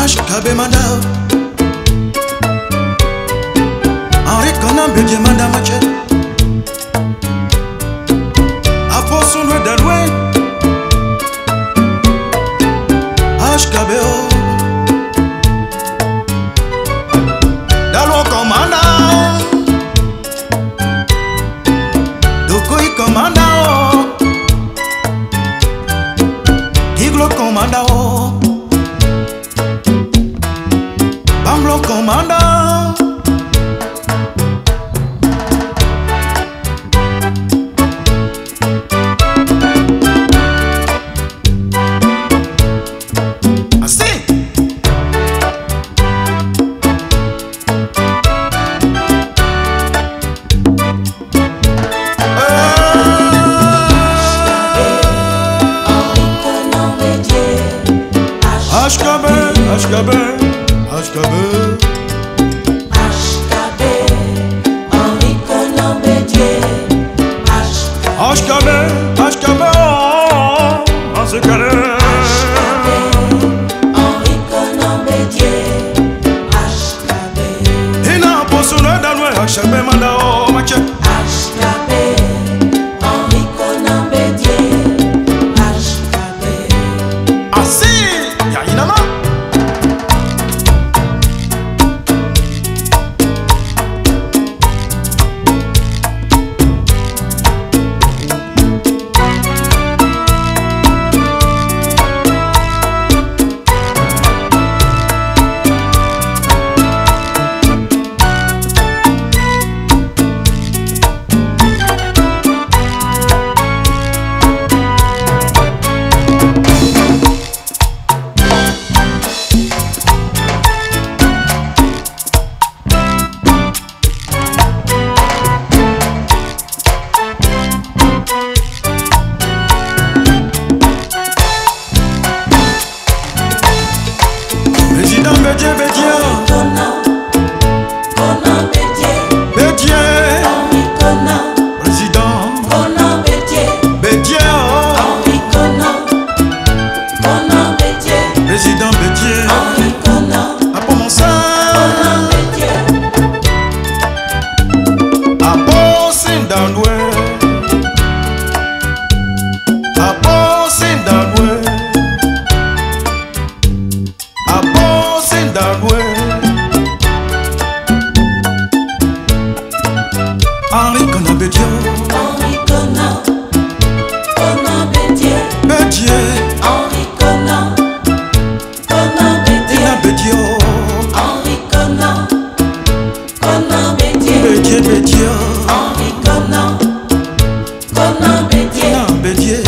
Ashkabe Mandao Henri Conan Bédié Manda Maché Aposso Noé Daloué Ashkabe O Dalou Commanda Dokoi Commanda Iglo Commanda Bamblo Commanda Assim Ashkabe, Ashkabe, Ashkabe Henri Conan Bédié Ashkabe, Ashkabe, oh, Ashkabe Henri Conan Bédié Ashkabe Ina Aposso Noé Daloué Ashkabe Manda o Maché Ashkabe Henri Conan Bédié Ashkabe Assim, Yainama Président Bédié, Bédié Conan Bédié Bédié Henri Conan Président Conan Bédié Bédié oh. Henri Conan Bédié Président Bédié Henri Conan A commencé Bédié A Aposso Daloué Aposso Daloué Aposso Daloué Henri Conan Bédié Henri Conan Bédié Bédié Henri Conan Bédié Ina Bédié Henri Conan Bédié Bédié Bédié Henri Conan Bédié Ina Bédié